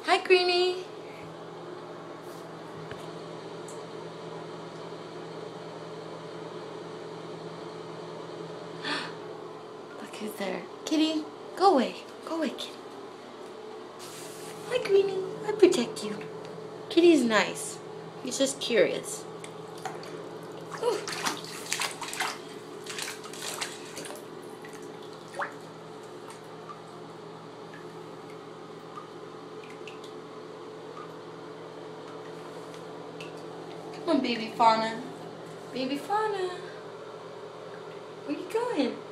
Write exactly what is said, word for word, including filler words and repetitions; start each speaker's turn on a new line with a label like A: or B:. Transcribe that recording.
A: Hi, Greenie. Look who's there. Kitty, go away. Go away, kitty. Hi, Greenie. I protect you. Kitty's nice. He's just curious. Ooh. Come on, baby fauna. Baby fauna. Where you going?